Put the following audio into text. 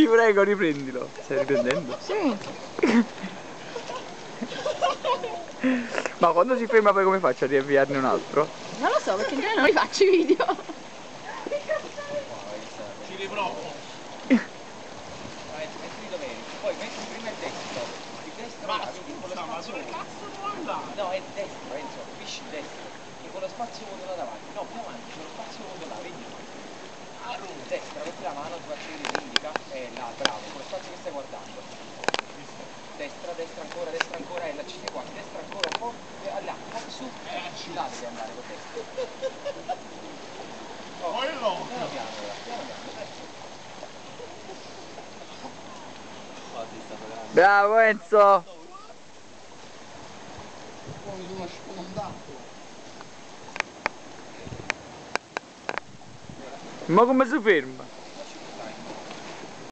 Ti prego, riprendilo. Stai riprendendo? Sì. Ma quando si ferma poi come faccio a riavviarne un altro? Non lo so, perché in genere non li faccio i video. Ci riprovo. Metti dove eri. Poi metti prima il destro. Il destro Ma là, vedi, con lo scusa, ma spazio dove vuoto. cazzo devo andare? No, è il destro, Enzo, capisci il destro. Che con lo spazio vuoto là davanti. No, più avanti, c'è lo spazio vuoto là, vedi? Destra, metti la mano, ti faccio vedere, ti indica. Là, bravo, con lo spazio che stai guardando. Destra ancora, e la ci sei quasi, destra ancora un po', là, un po' su, là devi andare con destra. Oh, Quello! piano piano, Bravo Enzo! Poi mi sono sfondato. Ma come si ferma?